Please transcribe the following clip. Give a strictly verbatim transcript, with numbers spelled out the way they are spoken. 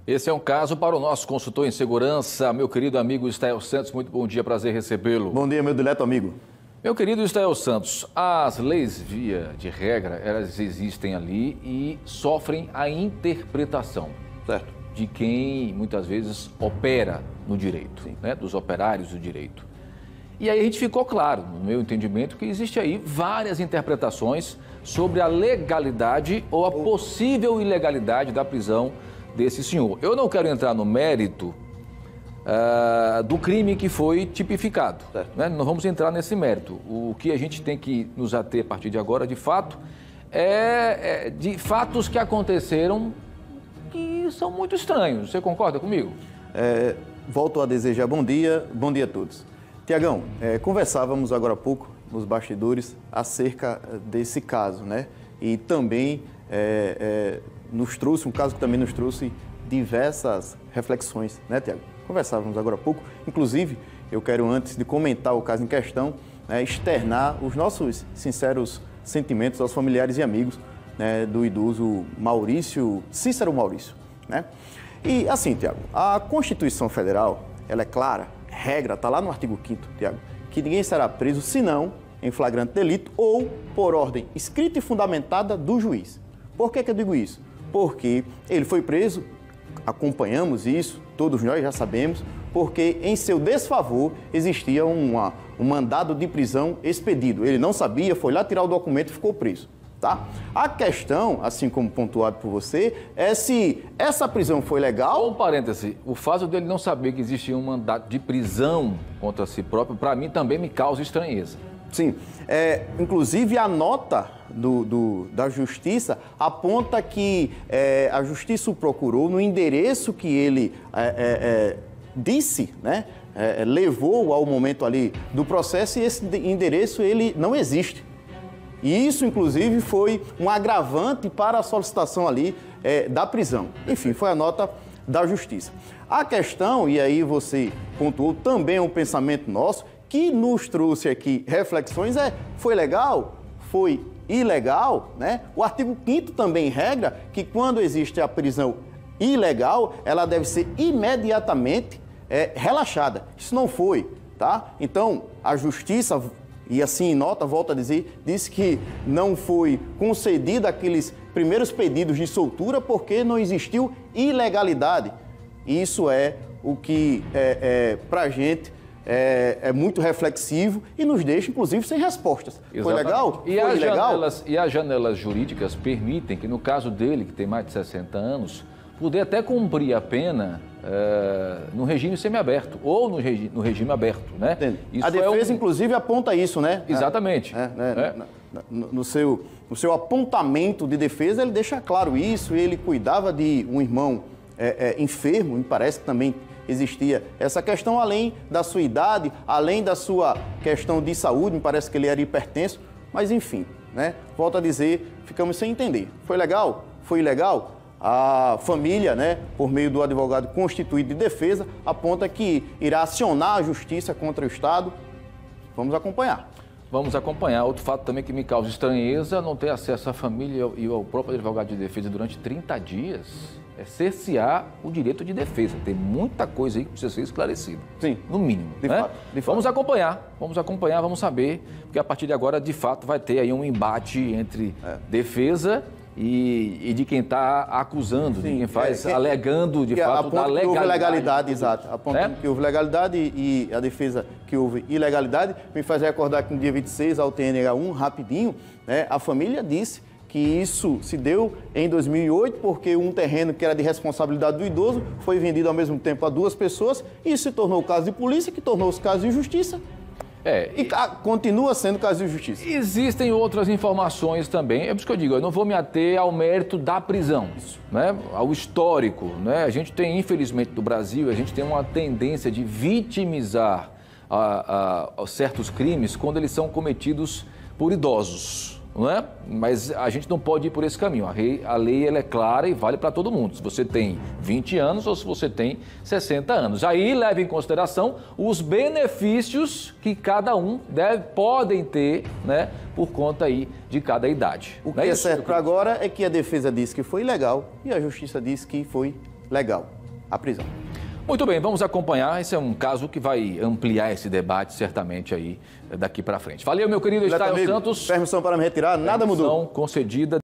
Esse é um caso para o nosso consultor em segurança, meu querido amigo Estael Santos. Muito bom dia, prazer recebê-lo. Bom dia, meu dileto amigo. Meu querido Estael Santos, as leis, via de regra, elas existem ali e sofrem a interpretação, Certo. de quem muitas vezes opera no direito, né? Dos operários do direito. E aí a gente ficou claro, no meu entendimento, que existe aí várias interpretações sobre a legalidade ou a possível ilegalidade da prisão desse senhor. Eu não quero entrar no mérito uh, do crime que foi tipificado, né? Não vamos entrar nesse mérito. O que a gente tem que nos ater a partir de agora, de fato, é, é de fatos que aconteceram que são muito estranhos. Você concorda comigo? É, volto a desejar bom dia, bom dia a todos. Tiagão, é, conversávamos agora há pouco nos bastidores acerca desse caso, né? E também é, é, nos trouxe, um caso que também nos trouxe diversas reflexões, né, Tiago? Conversávamos agora há pouco. Inclusive, eu quero, antes de comentar o caso em questão, né, externar os nossos sinceros sentimentos aos familiares e amigos, né, do idoso Maurício, Cícero Maurício, né? E assim, Tiago, a Constituição Federal, ela é clara, regra, está lá no artigo quinto, Tiago, que ninguém será preso senão em flagrante delito ou por ordem escrita e fundamentada do juiz. Por que que eu digo isso? Porque ele foi preso, acompanhamos isso, todos nós já sabemos, porque em seu desfavor existia uma, um mandado de prisão expedido. Ele não sabia, foi lá tirar o documento e ficou preso. Tá? A questão, assim como pontuado por você, é se essa prisão foi legal... Um parêntese, o fato dele não saber que existia um mandato de prisão contra si próprio, para mim também me causa estranheza. Sim, é, inclusive a nota do, do, da Justiça aponta que é, a Justiça o procurou no endereço que ele é, é, é, disse, né, é, levou ao momento ali do processo, e esse endereço ele não existe. E isso, inclusive, foi um agravante para a solicitação ali é, da prisão. Enfim, foi a nota da Justiça. A questão, e aí você pontuou também um pensamento nosso, que nos trouxe aqui reflexões, é, foi legal? Foi ilegal? Né? O artigo quinto também regra que quando existe a prisão ilegal, ela deve ser imediatamente é, relaxada. Isso não foi, tá? Então, a Justiça... E assim, em nota, volto a dizer, disse que não foi concedido aqueles primeiros pedidos de soltura porque não existiu ilegalidade. E isso é o que, é, é, para a gente, é, é muito reflexivo e nos deixa, inclusive, sem respostas. Exatamente. Foi legal? E, foi as ilegal? Janelas, e as janelas jurídicas permitem que, no caso dele, que tem mais de sessenta anos, poder até cumprir a pena é, no regime semiaberto ou no, regi no regime aberto, né? Isso a defesa, é um... inclusive, aponta isso, né? Exatamente. É, é, é. No, no, seu, no seu apontamento de defesa, ele deixa claro isso. Ele cuidava de um irmão é, é, enfermo, me parece que também existia essa questão, além da sua idade, além da sua questão de saúde, me parece que ele era hipertenso, mas enfim, né? Volto a dizer, ficamos sem entender. Foi legal? Foi ilegal? A família, né, por meio do advogado constituído de defesa, aponta que irá acionar a justiça contra o Estado. Vamos acompanhar. Vamos acompanhar. Outro fato também que me causa estranheza, não ter acesso à família e ao próprio advogado de defesa durante trinta dias, é cercear o direito de defesa. Tem muita coisa aí que precisa ser esclarecida. Sim. No mínimo. De né? fato, de fato. Vamos acompanhar, vamos acompanhar, vamos saber, porque a partir de agora, de fato, vai ter aí um embate entre é. defesa E, e de quem está acusando, Sim, de quem faz, é, é, alegando, de fato, da legalidade. Que houve legalidade, exato. Apontando é? que houve legalidade e a defesa que houve ilegalidade. Me faz recordar que no dia vinte e seis, ao T N H um, rapidinho, né, a família disse que isso se deu em dois mil e oito, porque um terreno que era de responsabilidade do idoso foi vendido ao mesmo tempo a duas pessoas, e isso se tornou caso de polícia, que tornou-se caso de justiça. É, e, e continua sendo caso de justiça. Existem outras informações também. É por isso que eu digo, eu não vou me ater ao mérito da prisão, né? Ao histórico, né? A gente tem, infelizmente, no Brasil, a gente tem uma tendência de vitimizar a, a, a certos crimes quando eles são cometidos por idosos, não é? Mas a gente não pode ir por esse caminho. A lei, a lei ela é clara e vale para todo mundo. Se você tem vinte anos ou se você tem sessenta anos. Aí leva em consideração os benefícios que cada um deve, podem ter, né, por conta aí de cada idade. O que é, é certo para agora é que a defesa disse que foi ilegal e a justiça disse que foi legal a prisão. Muito bem, vamos acompanhar. Esse é um caso que vai ampliar esse debate, certamente, aí daqui para frente. Valeu, meu querido Estael Santos. Permissão para me retirar, nada mudou. Permissão concedida.